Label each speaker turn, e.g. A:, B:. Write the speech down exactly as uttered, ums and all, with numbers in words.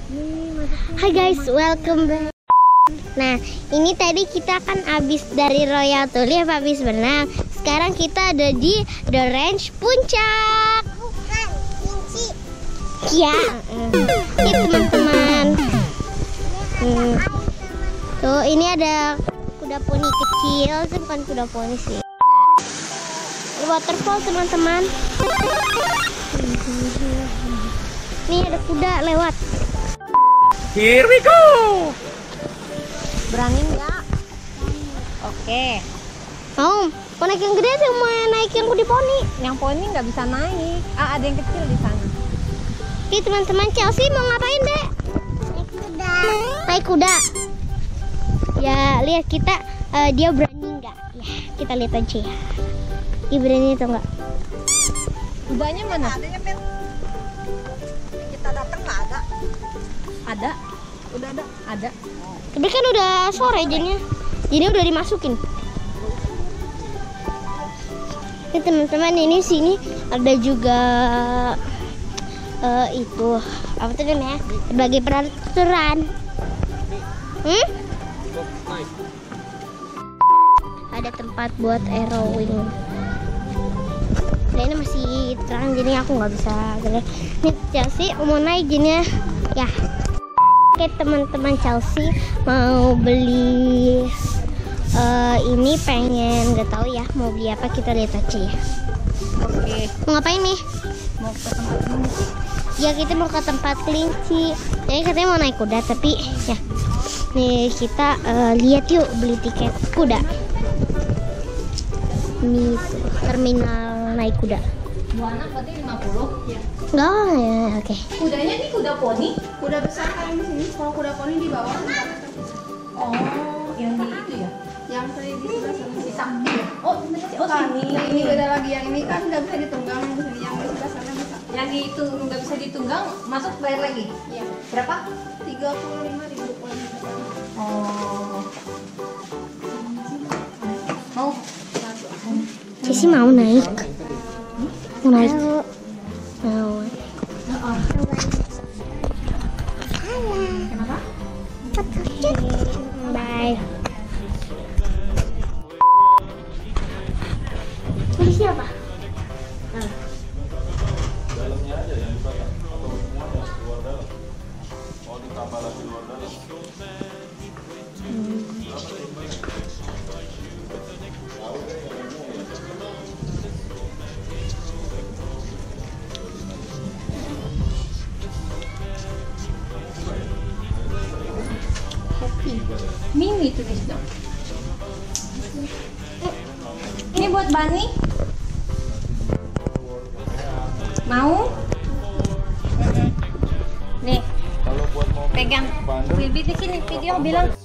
A: Hai guys, welcome back. Nah, ini tadi kita kan abis dari Royal Tulip, habis berenang. Sekarang kita ada di The Ranch Puncak.
B: Bukan, Kinci.
A: Ya, ini teman-teman. Hmm. Tuh, ini ada kuda poni kecil, itu bukan kuda poni sih. Ini waterfall teman-teman. Nih ada kuda lewat.
C: Here we go.
B: Berani nggak? Oke.
A: Mau, mau naik yang gede atau mau naik yang kuda poni?
B: Yang poni nggak bisa naik. Ah, ada yang kecil di sana.
A: Oke teman-teman, Chelsea mau ngapain dek?
B: Naik kuda.
A: Naik kuda. Ya lihat kita, uh, dia berani nggak? Ya kita lihat aja ya. Dia berani atau nggak?
B: Kudanya mana?
D: Adanya Pet. Kita datang nggak ada.
B: Ada. Udah ada. Ada.
A: Tapi kan udah sore jadinya. Jadi udah dimasukin. Oke teman-teman, ini sini ada juga uh, itu apa tuh namanya? Berbagai peraturan. Hmm? Ada tempat buat aerowing. Nah, ini masih terang jadi aku nggak bisa gerak. Nih Chelsea mau naik gini ya. Oke teman-teman, Chelsea mau beli uh, ini, pengen nggak tahu ya mau beli apa, kita lihat aja ya.
B: Oke.
A: Mau ngapain nih?
B: Mau ke tempat kelinci.
A: Ya kita mau ke tempat kelinci. Jadi katanya mau naik kuda tapi ya. Nih kita uh, lihat yuk beli tiket kuda. Ini tuh, terminal naik kuda.
B: Dua anak berarti lima puluh. Ya.
A: Oh ya, oke. Okay.
B: Kudanya ini kuda poni?
D: Kuda besar kan di sini. Kalau kuda poni di bawah tempatnya.
B: Oh, yang di itu ya?
D: Yang tadi di sebelah sana.
B: Di sakti ya? Oh, ini oh
D: Bukan,
B: sini.
D: nah, ini beda lagi. Yang ini kan nggak bisa ditunggang, yang di sini yang di sebelah sana bisa.
B: Yang itu nggak bisa ditunggang, masuk bayar lagi?
D: Iya.
B: Berapa?
D: Tiga puluh lima ribu poin.
B: Oh. Mau?
A: Cici mau naik. Mau naik. Mau.
B: Kenapa?
A: Bye. Ini siapa?
E: Dalamnya aja yang dibuka atau semuanya luar dalam. Oh, ditambah lagi luar dalam.
B: Mimi tulis dong. Ini buat Bani. Mau? Nih,
E: Kalau buat mau
B: pegang.
E: bandel,
B: Wilby di sini video bilang.